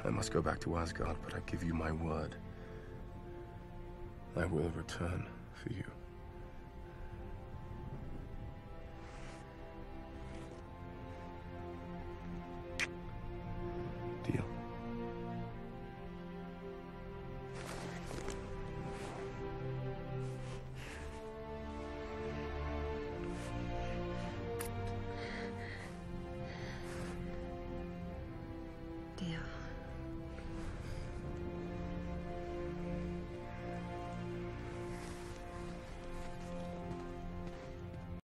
I must go back to Asgard, but I give you my word. I will return for you. Deal. Deal.